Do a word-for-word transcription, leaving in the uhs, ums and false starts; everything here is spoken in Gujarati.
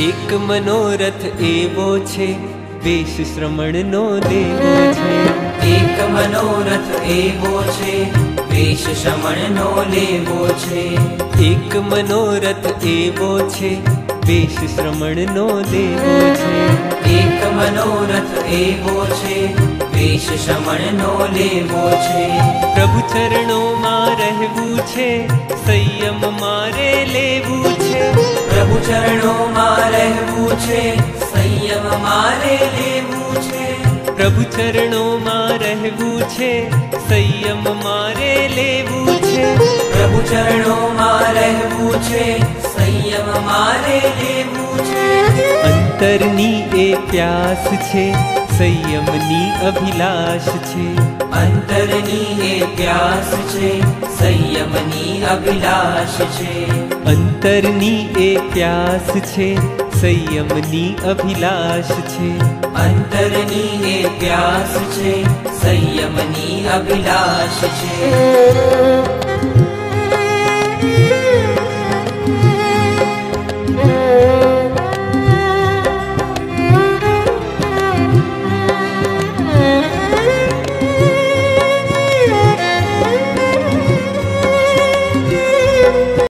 એક મનોરથ એવો છે, વેશ શ્રમણનો લેવો છે. એક મનોરથ એવો છે, વેશ શ્રમણનો લેવો છે. એક મનોરથ એવો છે, વેશ શ્રમણનો લેવો છે. એક મનોરથ એવો છે, વેશ શ્રમણનો લેવો છે. પ્રભુ ચરણોમાં રહેવું છે, સંયમ મારે લેવું છે. પ્રભુ ચરણોમાં રહેવું છે, સંયમ મારે લેવું છે. પ્રભુ ચરણોમાં રહેવું છે, સંયમ મારે લેવું છે. પ્રભુ ચરણોમાં રહેવું છે, સંયમ મારે લેવું છે. અંતરની એ પ્યાસ છે, સંયમની અભિલાષ છે. અંતરની એ પ્યાસ છે, સંયમની અભિલાષ છે. અંતરની એ પ્યાસ છે, સંયમની અભિલાષ છે. અંતરની એ પ્યાસ છે, સંયમની અભિલાષ છે.